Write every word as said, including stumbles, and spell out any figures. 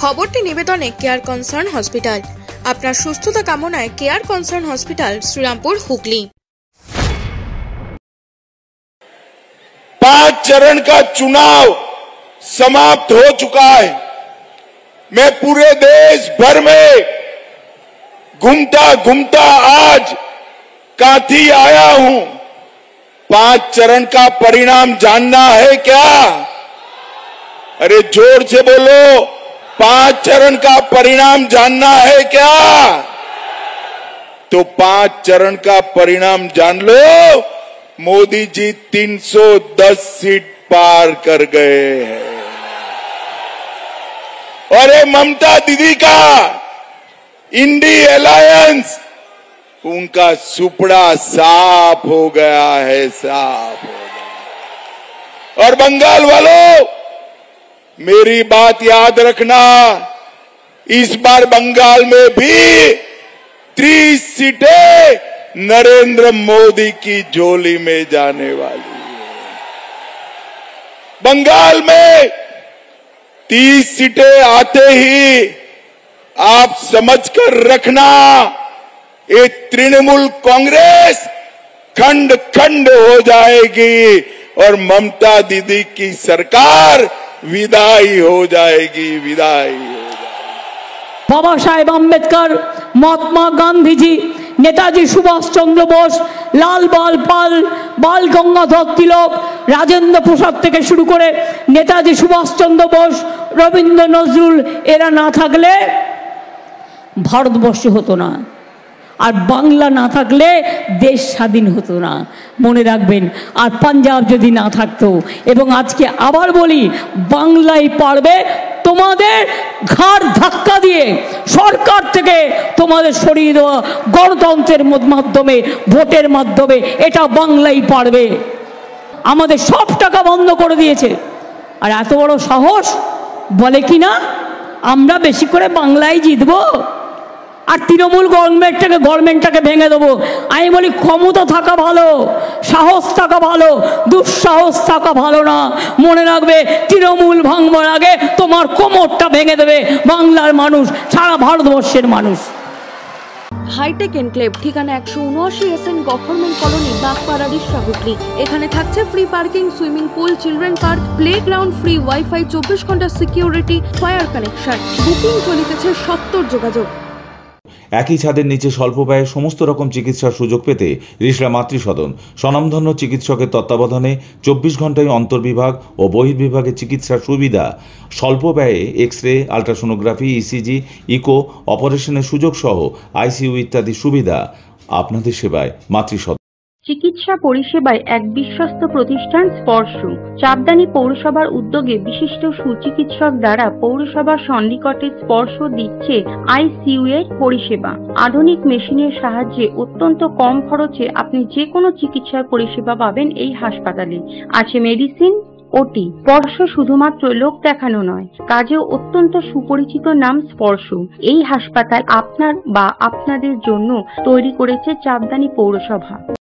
খবরটি নিবেদনে care concern hospital. আপনার সুস্থতা কামনায় care concern hospital Shrirampur Hooghly. पांच चरण का चुनाव समाप्त हो चुका है। मैं पूरे देश भर में घूमता घूमता आज कांथी आया हूं। पांच चरण का परिणाम जानना है क्या? अरे जोर से बोलो, पांच चरण का परिणाम जानना है क्या? तो पांच चरण का परिणाम जान लो। मोदी जी तीन सौ दस सीट पार कर गए हैं और ये ममता दीदी का इंडी अलायंस, उनका सुपड़ा साफ हो गया है, साफ हो गया। और बंगाल वालों, मेरी बात याद रखना, इस बार बंगाल में भी तीस सीटें नरेंद्र मोदी की झोली में जाने वाली है। बंगाल में तीस सीटें आते ही आप समझकर रखना, ये तृणमूल कांग्रेस खंड खंड हो जाएगी और ममता दीदी की सरकार विदाई हो जाएगी, विदाई हो जाएगी। बाबा साहेब अम्बेडकर, महात्मा गांधी जी, नेताजी सुभाष चंद्र बोस, लाल बाल पाल, बाल गंगाधर तिलक, राजेंद्र प्रसाद থেকে শুরু করে নেতাজি সুভাষ চন্দ্র বোস, রবীন্দ্র নজরুল, এরা না থাকলে ভারতবর্ষ হতো না, আর বাংলা না থাকলে দেশ স্বাধীন হতো না, মনে রাখবেন। আর পাঞ্জাব যদি না থাকতো, এবং আজকে আবার বলি, বাংলাই পারবে তোমাদের ঘাড় ধাক্কা দিয়ে সরকার থেকে তোমাদের সরিয়ে দেওয়া, গণতন্ত্রের মাধ্যমে, ভোটের মাধ্যমে, এটা বাংলাই পারবে। আমাদের সব টাকা বন্ধ করে দিয়েছে, আর এত বড় সাহস বলে কি না আমরা বেশি করে বাংলায় জিতবো আর তৃণমূল গভর্নমেন্টটাকে গভর্নমেন্টটাকে ভেঙে দেবো। আমি বলি, ক্ষমতা থাকা ভালো, সাহস থাকা ভালো, দুঃসাহস থাকা ভালো না। মনে রাখবে, তৃণমূল ভাঙবার আগে তোমার কোমরটা ভেঙে দেবে বাংলার মানুষ, সারা ভারতবর্ষের মানুষ। হাইটেক এনক্লেভ, ঠিকানা একশো উনআশি S N government colony, Bagpara, Rishra, Hooghly. এখানে থাকছে free parking, swimming pool, children park, playground, free wifi, চব্বিশ ঘন্টা সিকিউরিটি, ফায়ার কানেকশন। বুকিং চলিতেছে, সত্তর যোগাযোগ। একই ছাদের নিচে স্বল্প ব্যয়ে সমস্ত রকম চিকিৎসার সুযোগ পেতে রিষড়া মাতৃসদন স্বনামধন্য চিকিৎসকের তত্ত্বাবধানে চব্বিশ ঘন্টায় অন্তর্বিভাগ ও বহির্বিভাগের চিকিৎসার সুবিধা, স্বল্প ব্যয়ে X ray, ultrasonography, ECG, eco অপারেশনের সুযোগ সহ আইসিইউ ইত্যাদি সুবিধা। আপনাদের সেবায় মাতৃসদন। চিকিৎসা পরিষেবায় এক বিশ্বস্ত প্রতিষ্ঠান স্পর্শ। চাপদানি পৌরসভার উদ্যোগে বিশিষ্ট সুচিকিৎসক দ্বারা পৌরসভার সন্নিকটে স্পর্শ দিচ্ছে আইসিইউ এর পরিষেবা। আধুনিক মেশিনের সাহায্যে অত্যন্ত কম খরচে আপনি যে কোনো চিকিৎসার পরিষেবা পাবেন এই হাসপাতালে। আছে মেডিসিন, ওটি। স্পর্শ শুধুমাত্র লোক দেখানো নয়, কাজেও অত্যন্ত সুপরিচিত নাম স্পর্শ। এই হাসপাতাল আপনার বা আপনাদের জন্য তৈরি করেছে চাপদানি পৌরসভা।